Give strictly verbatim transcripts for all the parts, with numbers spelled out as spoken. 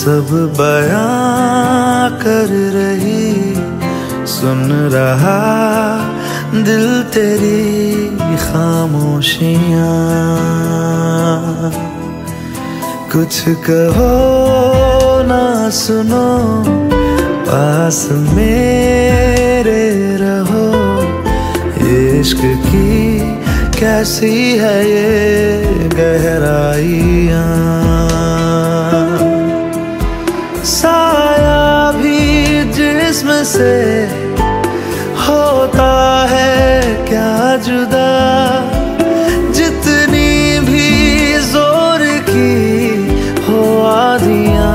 सब बयां कर रही, सुन रहा दिल तेरी खामोशियां। कुछ कहो ना सुनो, पास मेरे रहो। इश्क की कैसी है ये गहराइयां। साया भी जिस्म से होता है क्या जुदा, जितनी भी जोर की हो आदियां।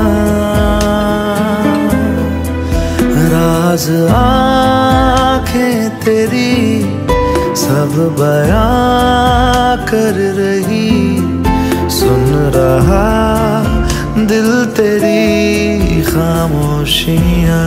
राज आंखें तेरी सब बयां कर रही, सुन रहा दिल तेरी खामोशियां।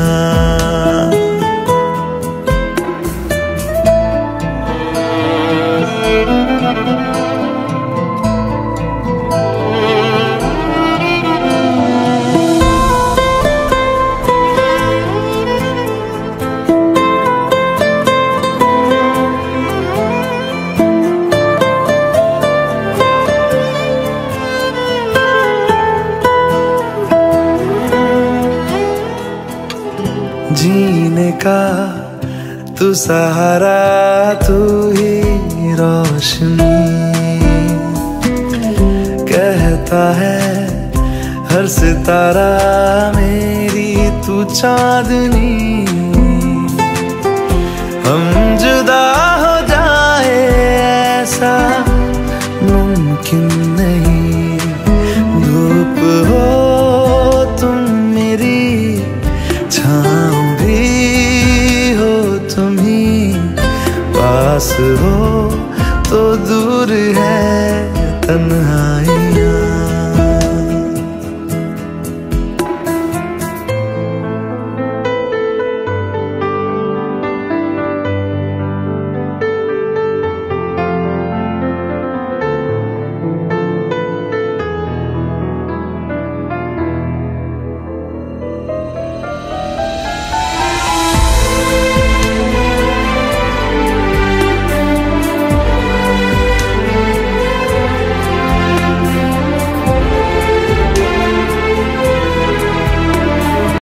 जीने का तू सहारा, तू ही रोशनी। कहता है हर सितारा मेरी तू चांदनी। हम जुदा हो जाए ऐसा मुमकिन नहीं। धूप हो तुम मेरी, छाँव पास हो तो दूर है तन्हाई।